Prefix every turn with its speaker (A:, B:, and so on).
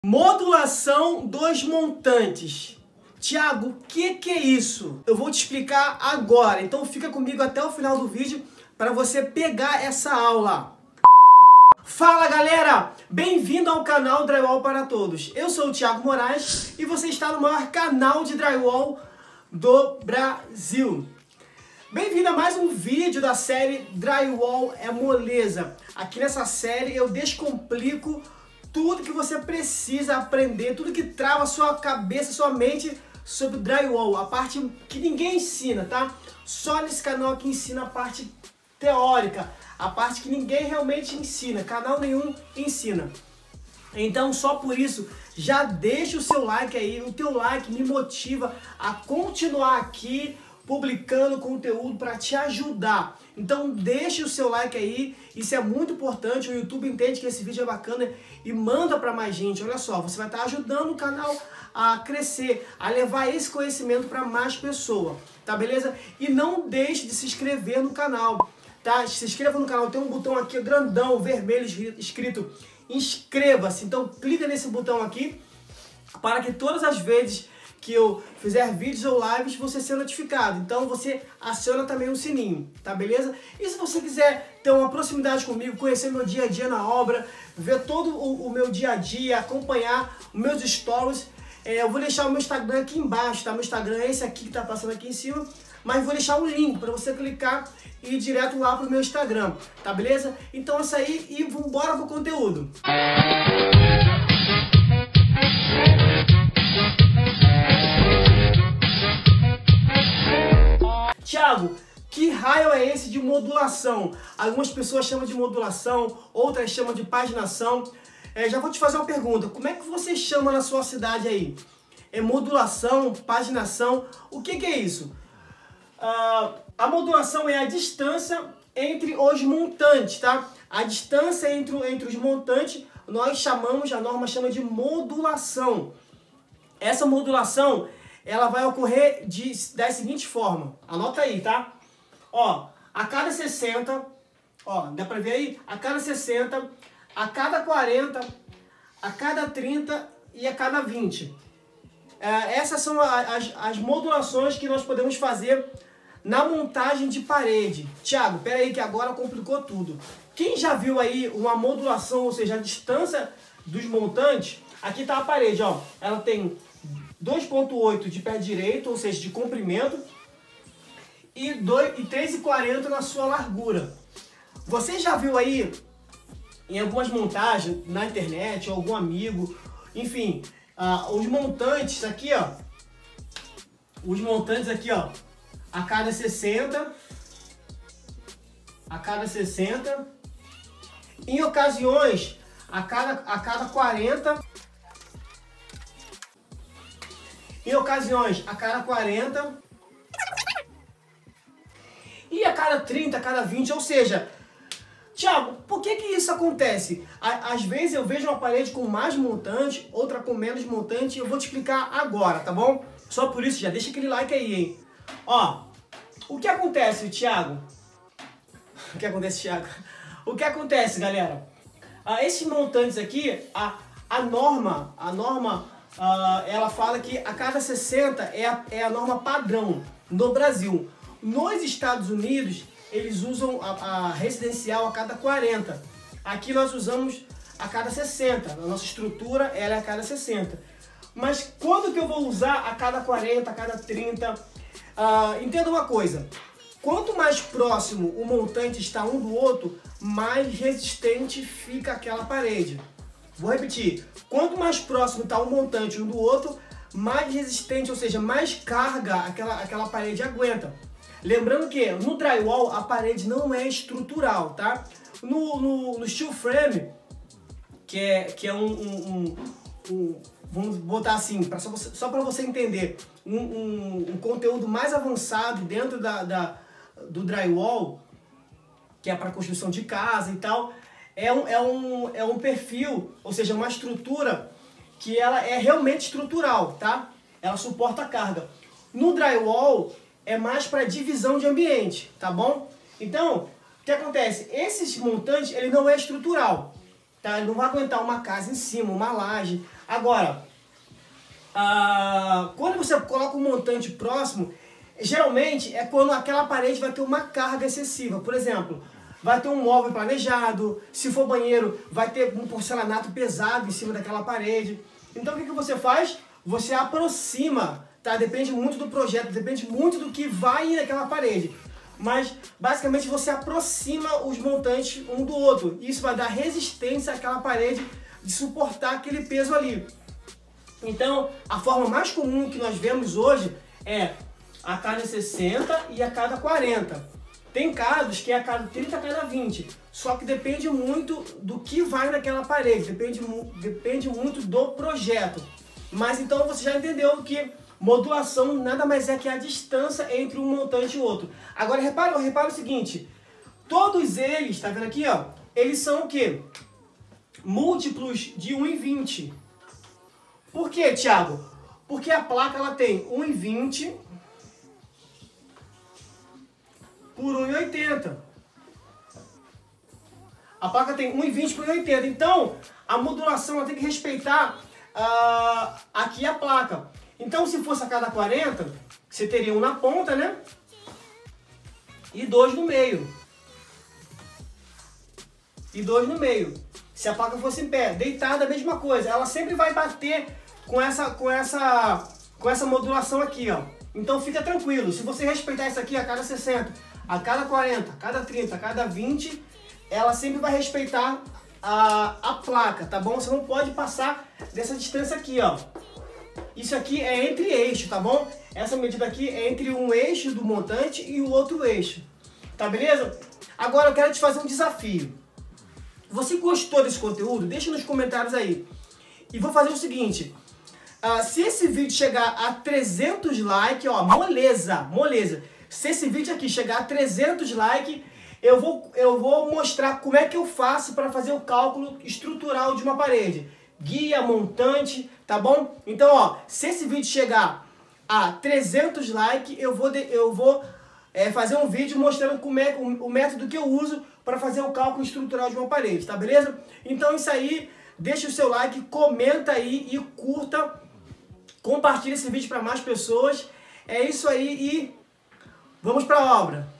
A: Modulação dos montantes. Tiago, o que é isso? Eu vou te explicar agora, então fica comigo até o final do vídeo para você pegar essa aula. Fala galera, bem-vindo ao canal Drywall para Todos. Eu sou o Thiago Moraes e você está no maior canal de drywall do Brasil. Bem-vindo a mais um vídeo da série Drywall é Moleza. Aqui nessa série eu descomplico tudo que você precisa aprender, tudo que trava sua cabeça, sua mente sobre drywall, a parte que ninguém ensina, tá? Só nesse canal aqui ensina a parte teórica, a parte que ninguém realmente ensina, canal nenhum ensina. Então só por isso, já deixa o seu like aí, o teu like me motiva a continuar aqui publicando conteúdo para te ajudar. Então deixe o seu like aí, isso é muito importante, o YouTube entende que esse vídeo é bacana e manda para mais gente. Olha só, você vai estar ajudando o canal a crescer, a levar esse conhecimento para mais pessoas, tá beleza? E não deixe de se inscrever no canal, tá? Se inscreva no canal, tem um botão aqui grandão, vermelho, escrito inscreva-se. Então clica nesse botão aqui para que todas as vezes que eu fizer vídeos ou lives, você ser notificado. Então você aciona também o sininho, tá beleza? E se você quiser ter uma proximidade comigo, conhecer meu dia a dia na obra, ver todo o meu dia a dia, acompanhar os meus stories, eu vou deixar o meu Instagram aqui embaixo, tá? Meu Instagram é esse aqui que tá passando aqui em cima, mas vou deixar um link para você clicar e ir direto lá pro meu Instagram, tá beleza? Então é isso aí e vambora pro conteúdo. Tiago, que raio é esse de modulação? Algumas pessoas chamam de modulação, outras chamam de paginação. Já vou te fazer uma pergunta, como é que você chama na sua cidade aí? É modulação, paginação, o que é isso? A modulação é a distância entre os montantes, tá? A distância entre os montantes, nós chamamos, a norma chama de modulação. Essa modulação, ela vai ocorrer da seguinte forma, anota aí, tá? Ó, a cada 60, ó, dá pra ver aí? A cada 60, a cada 40, a cada 30 e a cada 20. Essas são as modulações que nós podemos fazer na montagem de parede. Tiago, pera aí que agora complicou tudo. Quem já viu aí uma modulação, ou seja, a distância dos montantes, aqui tá a parede, ó, ela tem 2,8 de pé direito, ou seja, de comprimento, e 3,40 na sua largura. Você já viu aí, em algumas montagens na internet, ou algum amigo, enfim, os montantes aqui, ó, a cada 60, em ocasiões, a cada 40, em ocasiões a cada 40 e a cada 30, a cada 20, ou seja, Tiago, por que isso acontece? Às vezes eu vejo uma parede com mais montante, outra com menos montante, eu vou te explicar agora, tá bom? Só por isso, já deixa aquele like aí, hein? Ó, o que acontece, Tiago? O que acontece, galera? Esses montantes aqui, a norma, ela fala que a cada 60 é a norma padrão no Brasil. Nos Estados Unidos, eles usam a residencial a cada 40. Aqui nós usamos a cada 60. A nossa estrutura ela é a cada 60. Mas quando que eu vou usar a cada 40, a cada 30? Entenda uma coisa. Quanto mais próximo o montante está um do outro, mais resistente fica aquela parede. Vou repetir, quanto mais próximo está um montante um do outro, mais resistente, ou seja, mais carga aquela parede aguenta. Lembrando que no drywall a parede não é estrutural, tá? No steel frame, que é vamos botar assim, só para você entender, um conteúdo mais avançado dentro do drywall, que é para construção de casa e tal, é um perfil, ou seja, uma estrutura que ela é realmente estrutural, tá? Ela suporta a carga. No drywall é mais para divisão de ambiente, tá bom? Então, o que acontece? Esses montantes, ele não é estrutural, tá? Ele não vai aguentar uma casa em cima, uma laje. Agora, quando você coloca um montante próximo, geralmente é quando aquela parede vai ter uma carga excessiva. Por exemplo, vai ter um móvel planejado, se for banheiro, vai ter um porcelanato pesado em cima daquela parede. Então o que você faz? Você aproxima, tá? Depende muito do projeto, depende muito do que vai naquela parede. Mas basicamente você aproxima os montantes um do outro. Isso vai dar resistência àquela parede de suportar aquele peso ali. Então, a forma mais comum que nós vemos hoje é a cada 60 e a cada 40. Tem casos que é a cada 30 a cada 20. Só que depende muito do que vai naquela parede, depende muito do projeto. Mas então você já entendeu que modulação nada mais é que a distância entre um montante e outro. Agora repara o seguinte, todos eles, tá vendo aqui, ó, eles são o quê? Múltiplos de 1,20. Por quê, Thiago? Porque a placa ela tem 1,20 por 1,80. A placa tem 1,20 por 1,80. Então, a modulação ela tem que respeitar aqui a placa. Então, se fosse a cada 40, você teria um na ponta, né? E dois no meio. E dois no meio. Se a placa fosse em pé, deitada, a mesma coisa. Ela sempre vai bater com essa modulação aqui, ó. Então fica tranquilo. Se você respeitar isso aqui a cada 60, a cada 40, a cada 30, a cada 20, ela sempre vai respeitar a placa, tá bom? Você não pode passar dessa distância aqui, ó. Isso aqui é entre eixos, tá bom? Essa medida aqui é entre um eixo do montante e o outro eixo. Tá beleza? Agora eu quero te fazer um desafio. Você gostou desse conteúdo? Deixa nos comentários aí. E vou fazer o seguinte. Se esse vídeo chegar a 300 likes, ó, moleza. Se esse vídeo aqui chegar a 300 likes, eu vou mostrar como é que eu faço para fazer o cálculo estrutural de uma parede. Guia, montante, tá bom? Então, ó, se esse vídeo chegar a 300 likes, eu vou fazer um vídeo mostrando como é o método que eu uso para fazer o cálculo estrutural de uma parede, tá beleza? Então, isso aí, deixa o seu like, comenta aí e curta, compartilha esse vídeo para mais pessoas. É isso aí e vamos para a obra.